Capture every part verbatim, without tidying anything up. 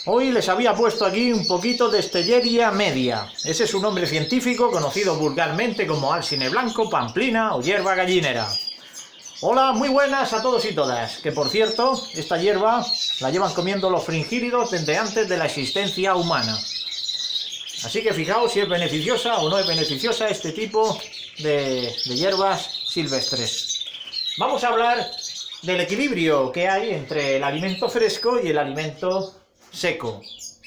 Hoy les había puesto aquí un poquito de Stelleria media. Ese es su nombre científico, conocido vulgarmente como alsine blanco, pamplina o hierba gallinera. Hola, muy buenas a todos y todas. Que por cierto, esta hierba la llevan comiendo los fringílidos desde antes de la existencia humana. Así que fijaos si es beneficiosa o no es beneficiosa este tipo de, de hierbas silvestres. Vamos a hablar del equilibrio que hay entre el alimento fresco y el alimento seco,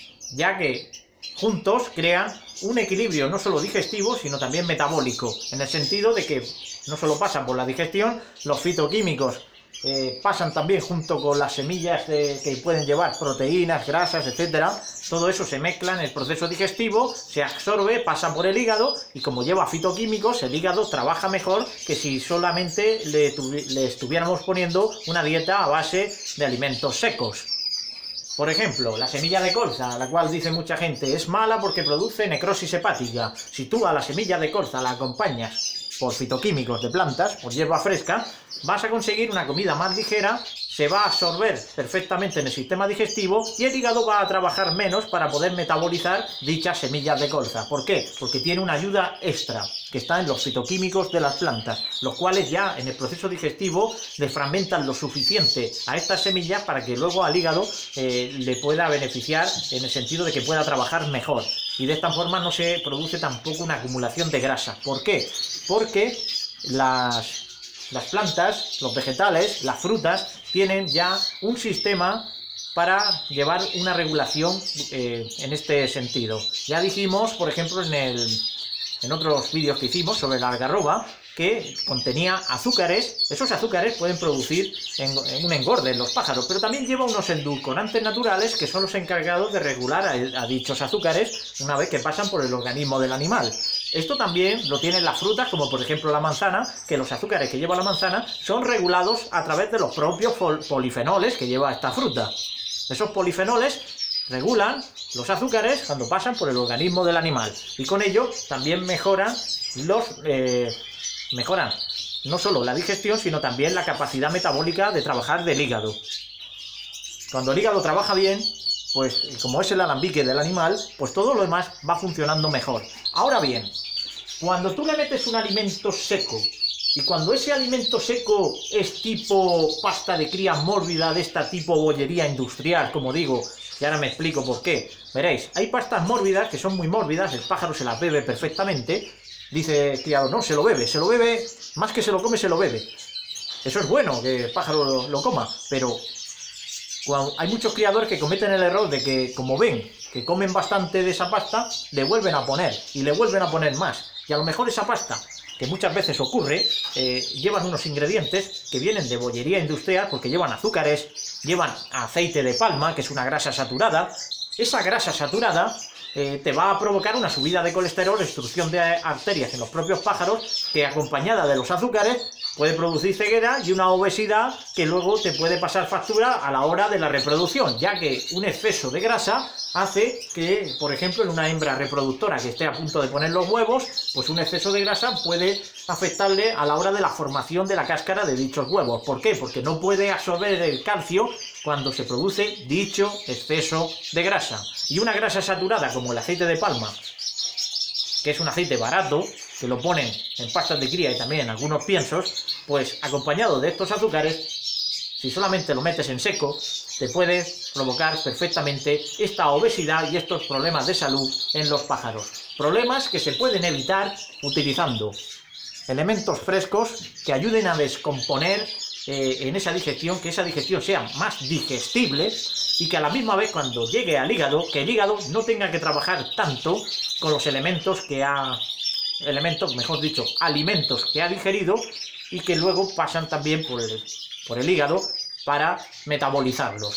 ya que juntos crean un equilibrio no solo digestivo, sino también metabólico, en el sentido de que no solo pasan por la digestión, los fitoquímicos eh, pasan también junto con las semillas de, que pueden llevar proteínas, grasas, etcétera. Todo eso se mezcla en el proceso digestivo, se absorbe, pasa por el hígado y como lleva fitoquímicos, el hígado trabaja mejor que si solamente le, le estuviéramos poniendo una dieta a base de alimentos secos. Por ejemplo, la semilla de colza, la cual dice mucha gente es mala porque produce necrosis hepática. Si tú a la semilla de colza la acompañas por fitoquímicos de plantas, por hierba fresca, vas a conseguir una comida más ligera, se va a absorber perfectamente en el sistema digestivo y el hígado va a trabajar menos para poder metabolizar dichas semillas de colza. ¿Por qué? Porque tiene una ayuda extra, que está en los fitoquímicos de las plantas, los cuales ya en el proceso digestivo desfragmentan lo suficiente a estas semillas para que luego al hígado eh, le pueda beneficiar en el sentido de que pueda trabajar mejor. Y de esta forma no se produce tampoco una acumulación de grasa. ¿Por qué? Porque las... Las plantas, los vegetales, las frutas, tienen ya un sistema para llevar una regulación eh, en este sentido. Ya dijimos, por ejemplo, en, el, en otros vídeos que hicimos sobre la algarroba, que contenía azúcares. Esos azúcares pueden producir en, en un engorde en los pájaros, pero también lleva unos endulcorantes naturales que son los encargados de regular a, a dichos azúcares una vez que pasan por el organismo del animal. Esto también lo tienen las frutas, como por ejemplo la manzana, que los azúcares que lleva la manzana son regulados a través de los propios polifenoles que lleva esta fruta. Esos polifenoles regulan los azúcares cuando pasan por el organismo del animal y con ello también mejoran los... Eh, mejoran no solo la digestión, sino también la capacidad metabólica de trabajar del hígado. Cuando el hígado trabaja bien, pues como es el alambique del animal, pues todo lo demás va funcionando mejor. Ahora bien, cuando tú le metes un alimento seco, y cuando ese alimento seco es tipo pasta de cría mórbida, de esta tipo bollería industrial, como digo, y ahora me explico por qué. Veréis, hay pastas mórbidas que son muy mórbidas, el pájaro se las bebe perfectamente. Dice el criado, no, se lo bebe, se lo bebe, más que se lo come, se lo bebe. Eso es bueno, que el pájaro lo, lo coma, pero cuando hay muchos criadores que cometen el error de que, como ven que comen bastante de esa pasta, le vuelven a poner, y le vuelven a poner más. Y a lo mejor esa pasta, que muchas veces ocurre, eh, llevan unos ingredientes que vienen de bollería industrial, porque llevan azúcares, llevan aceite de palma, que es una grasa saturada. Esa grasa saturada Eh, te va a provocar una subida de colesterol, obstrucción de arterias en los propios pájaros, que acompañada de los azúcares puede producir ceguera y una obesidad que luego te puede pasar factura a la hora de la reproducción, ya que un exceso de grasa hace que, por ejemplo, en una hembra reproductora que esté a punto de poner los huevos, pues un exceso de grasa puede afectarle a la hora de la formación de la cáscara de dichos huevos. ¿Por qué? Porque no puede absorber el calcio cuando se produce dicho exceso de grasa. Y una grasa saturada como el aceite de palma, que es un aceite barato, que lo ponen en pastas de cría y también en algunos piensos, pues acompañado de estos azúcares, si solamente lo metes en seco, te puede provocar perfectamente esta obesidad y estos problemas de salud en los pájaros. Problemas que se pueden evitar utilizando elementos frescos que ayuden a descomponer eh, en esa digestión, que esa digestión sea más digestible y que a la misma vez cuando llegue al hígado, que el hígado no tenga que trabajar tanto con los elementos que ha, elementos, mejor dicho, alimentos que ha digerido y que luego pasan también por el, por el hígado para metabolizarlos.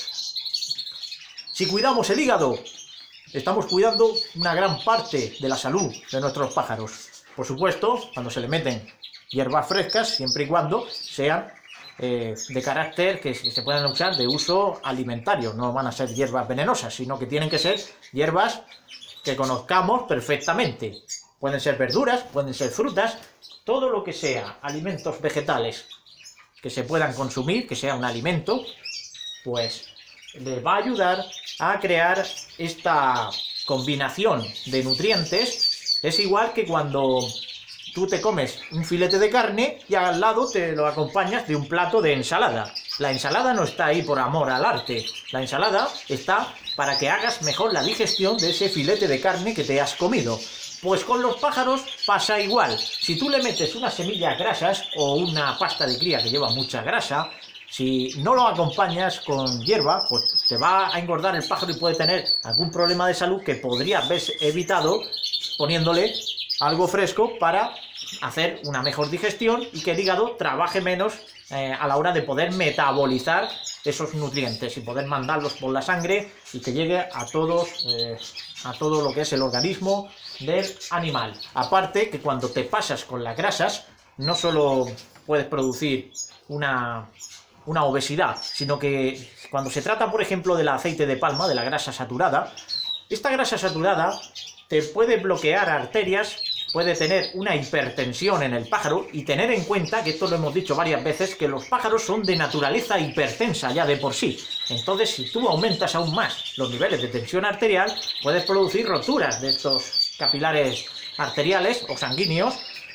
Si cuidamos el hígado, estamos cuidando una gran parte de la salud de nuestros pájaros. Por supuesto, cuando se le meten hierbas frescas, siempre y cuando sean eh, de carácter que se puedan usar de uso alimentario. No van a ser hierbas venenosas, sino que tienen que ser hierbas que conozcamos perfectamente. Pueden ser verduras, pueden ser frutas, todo lo que sea alimentos vegetales que se puedan consumir, que sea un alimento, pues les va a ayudar a crear esta combinación de nutrientes. Es igual que cuando tú te comes un filete de carne y al lado te lo acompañas de un plato de ensalada. La ensalada no está ahí por amor al arte. La ensalada está para que hagas mejor la digestión de ese filete de carne que te has comido. Pues con los pájaros pasa igual. Si tú le metes unas semillas grasas o una pasta de cría que lleva mucha grasa, si no lo acompañas con hierba, pues te va a engordar el pájaro y puede tener algún problema de salud que podría haber evitado poniéndole algo fresco para hacer una mejor digestión y que el hígado trabaje menos eh, a la hora de poder metabolizar esos nutrientes y poder mandarlos por la sangre y que llegue a todos eh, a todo lo que es el organismo del animal. Aparte que cuando te pasas con las grasas no solo puedes producir una, una obesidad, sino que cuando se trata, por ejemplo, del aceite de palma, de la grasa saturada, esta grasa saturada te puede bloquear arterias, puede tener una hipertensión en el pájaro, y tener en cuenta, que esto lo hemos dicho varias veces, que los pájaros son de naturaleza hipertensa ya de por sí. Entonces, si tú aumentas aún más los niveles de tensión arterial, puedes producir roturas de estos capilares arteriales o sanguíneos,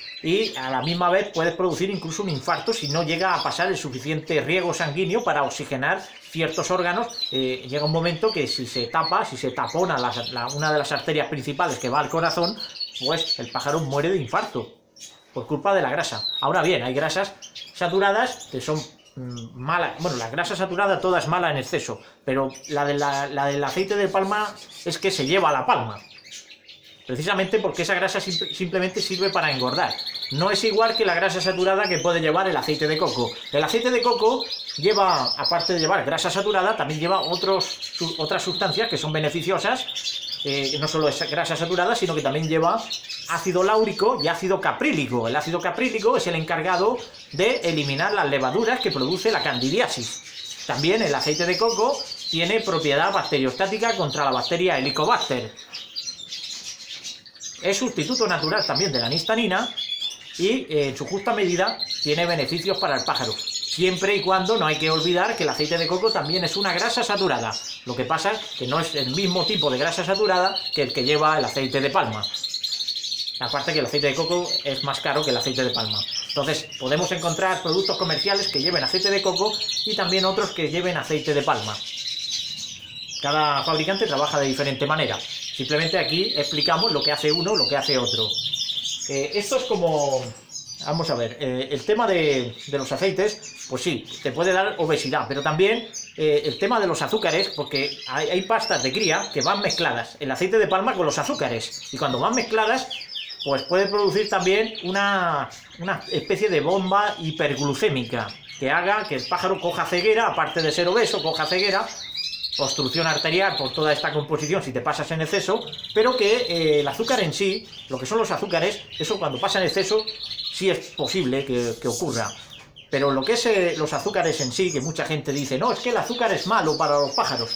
y a la misma vez puedes producir incluso un infarto si no llega a pasar el suficiente riego sanguíneo para oxigenar ciertos órganos. Eh, llega un momento que si se tapa, si se tapona la, la, una de las arterias principales que va al corazón, pues el pájaro muere de infarto por culpa de la grasa. Ahora bien, hay grasas saturadas que son mmm, malas. Bueno, la grasa saturada toda es mala en exceso, pero la, de la, la del aceite de palma es que se lleva la palma. Precisamente porque esa grasa sim simplemente sirve para engordar. No es igual que la grasa saturada que puede llevar el aceite de coco. El aceite de coco lleva, aparte de llevar grasa saturada, también lleva otros, su, otras sustancias que son beneficiosas. Eh, no solo es grasa saturada, sino que también lleva ácido láurico y ácido caprílico. El ácido caprílico es el encargado de eliminar las levaduras que produce la candidiasis. También el aceite de coco tiene propiedad bacteriostática contra la bacteria Helicobacter. Es sustituto natural también de la anhistamina y eh, en su justa medida tiene beneficios para el pájaro. Siempre y cuando no hay que olvidar que el aceite de coco también es una grasa saturada. Lo que pasa es que no es el mismo tipo de grasa saturada que el que lleva el aceite de palma. Aparte que el aceite de coco es más caro que el aceite de palma. Entonces podemos encontrar productos comerciales que lleven aceite de coco y también otros que lleven aceite de palma. Cada fabricante trabaja de diferente manera. Simplemente aquí explicamos lo que hace uno, lo que hace otro. Eh, esto es como... Vamos a ver, eh, el tema de, de los aceites, pues sí, te puede dar obesidad, pero también eh, el tema de los azúcares, porque hay, hay pastas de cría que van mezcladas, el aceite de palma con los azúcares, y cuando van mezcladas, pues puede producir también una, una especie de bomba hiperglucémica, que haga que el pájaro coja ceguera, aparte de ser obeso, coja ceguera, obstrucción arterial por toda esta composición si te pasas en exceso, pero que eh, el azúcar en sí, lo que son los azúcares, eso cuando pasa en exceso sí es posible que, que ocurra. Pero lo que es eh, los azúcares en sí, que mucha gente dice, no, es que el azúcar es malo para los pájaros.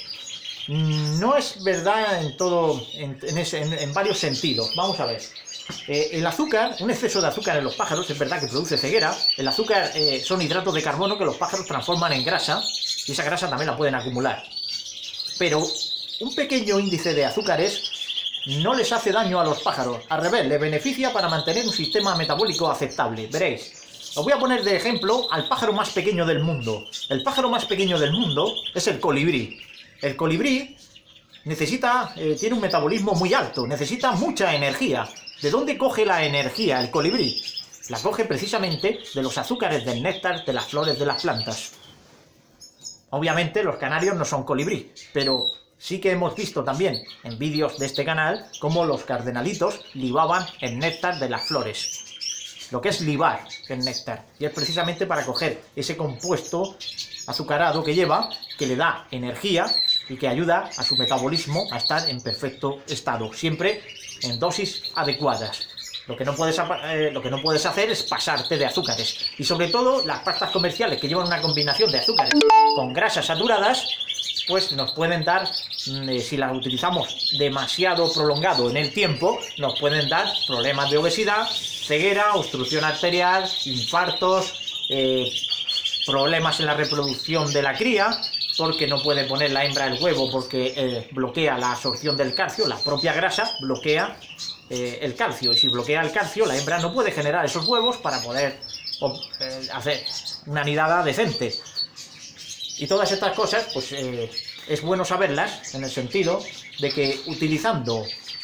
No es verdad en todo, en, en, ese, en, en varios sentidos. Vamos a ver. Eh, el azúcar, un exceso de azúcar en los pájaros, es verdad que produce ceguera. El azúcar eh, son hidratos de carbono que los pájaros transforman en grasa, y esa grasa también la pueden acumular. Pero un pequeño índice de azúcares no les hace daño a los pájaros, al revés, les beneficia para mantener un sistema metabólico aceptable. Veréis, os voy a poner de ejemplo al pájaro más pequeño del mundo. El pájaro más pequeño del mundo es el colibrí. El colibrí necesita, eh, tiene un metabolismo muy alto, necesita mucha energía. ¿De dónde coge la energía el colibrí? La coge precisamente de los azúcares del néctar de las flores de las plantas. Obviamente los canarios no son colibrí, pero sí que hemos visto también en vídeos de este canal cómo los cardenalitos libaban el néctar de las flores. Lo que es libar el néctar, y es precisamente para coger ese compuesto azucarado que lleva, que le da energía y que ayuda a su metabolismo a estar en perfecto estado, siempre en dosis adecuadas. Lo que no puedes, eh, lo que no puedes hacer es pasarte de azúcares. Y sobre todo, las pastas comerciales que llevan una combinación de azúcares con grasas saturadas, pues nos pueden dar, eh, si las utilizamos demasiado prolongado en el tiempo, nos pueden dar problemas de obesidad, ceguera, obstrucción arterial, infartos, eh, problemas en la reproducción de la cría, porque no puede poner la hembra el huevo porque eh, bloquea la absorción del calcio, la propia grasa bloquea eh, el calcio, y si bloquea el calcio la hembra no puede generar esos huevos para poder eh, hacer una nidada decente. Y todas estas cosas pues eh, es bueno saberlas en el sentido de que utilizando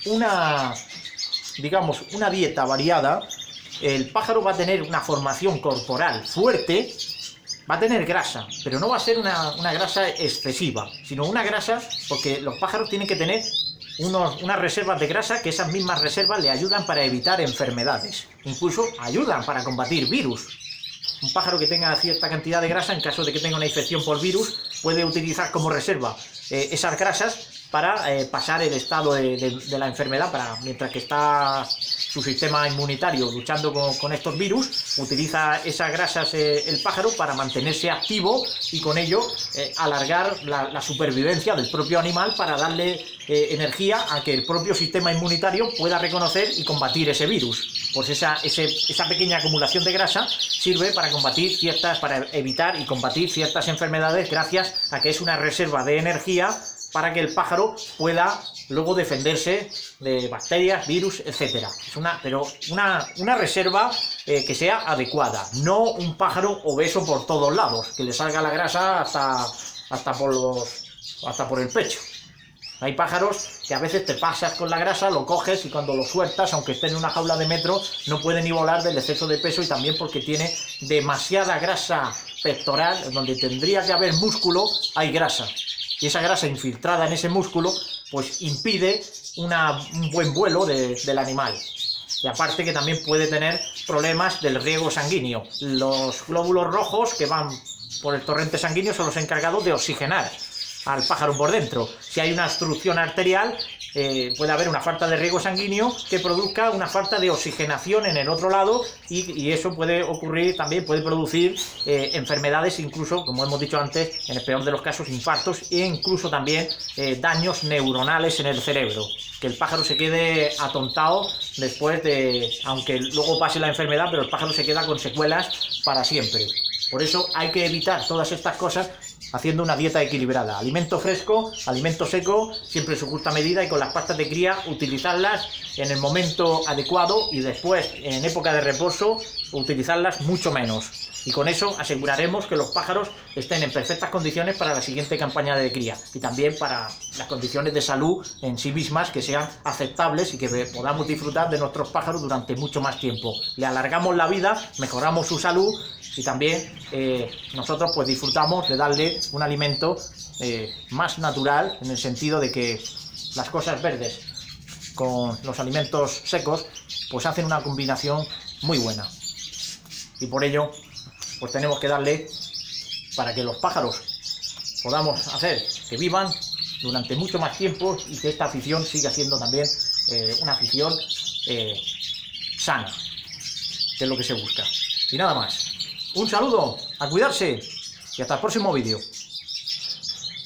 una, digamos, una dieta variada, el pájaro va a tener una formación corporal fuerte, va a tener grasa, pero no va a ser una, una grasa excesiva, sino una grasa, porque los pájaros tienen que tener unos, unas reservas de grasa, que esas mismas reservas le ayudan para evitar enfermedades, incluso ayudan para combatir virus. Un pájaro que tenga cierta cantidad de grasa, en caso de que tenga una infección por virus, puede utilizar como reserva eh, esas grasas para eh, pasar el estado de, de, de la enfermedad, para mientras que está su sistema inmunitario luchando con, con estos virus, utiliza esas grasas eh, el pájaro para mantenerse activo y con ello eh, alargar la, la supervivencia del propio animal, para darle eh, energía a que el propio sistema inmunitario pueda reconocer y combatir ese virus. Pues esa, ese, esa pequeña acumulación de grasa sirve para combatir ciertas, para evitar y combatir ciertas enfermedades, gracias a que es una reserva de energía para que el pájaro pueda luego defenderse de bacterias, virus, etcétera. Es una, pero una, una reserva eh, que sea adecuada, no un pájaro obeso por todos lados, que le salga la grasa hasta, hasta, por, los, hasta por el pecho. Hay pájaros que a veces te pasas con la grasa, lo coges y cuando lo sueltas, aunque esté en una jaula de metro, no puede ni volar del exceso de peso, y también porque tiene demasiada grasa pectoral, donde tendría que haber músculo, hay grasa. Y esa grasa infiltrada en ese músculo pues impide una, un buen vuelo de, del animal. Y aparte que también puede tener problemas del riego sanguíneo. Los glóbulos rojos que van por el torrente sanguíneo son los encargados de oxigenar al pájaro por dentro. Si hay una obstrucción arterial, eh, puede haber una falta de riego sanguíneo que produzca una falta de oxigenación en el otro lado, y, y eso puede ocurrir también, puede producir eh, enfermedades, incluso, como hemos dicho antes, en el peor de los casos, infartos, e incluso también eh, daños neuronales en el cerebro. Que el pájaro se quede atontado después de, aunque luego pase la enfermedad, pero el pájaro se queda con secuelas para siempre. Por eso hay que evitar todas estas cosas haciendo una dieta equilibrada. Alimento fresco, alimento seco, siempre en su justa medida, y con las pastas de cría utilizarlas en el momento adecuado, y después, en época de reposo, utilizarlas mucho menos. Y con eso aseguraremos que los pájaros estén en perfectas condiciones para la siguiente campaña de cría, y también para las condiciones de salud en sí mismas, que sean aceptables y que podamos disfrutar de nuestros pájaros durante mucho más tiempo. Le alargamos la vida, mejoramos su salud, y también eh, nosotros pues disfrutamos de darle un alimento eh, más natural, en el sentido de que las cosas verdes con los alimentos secos pues hacen una combinación muy buena, y por ello pues tenemos que darle, para que los pájaros podamos hacer que vivan durante mucho más tiempo, y que esta afición siga siendo también eh, una afición eh, sana, que es lo que se busca. Y nada más. Un saludo, a cuidarse, y hasta el próximo vídeo.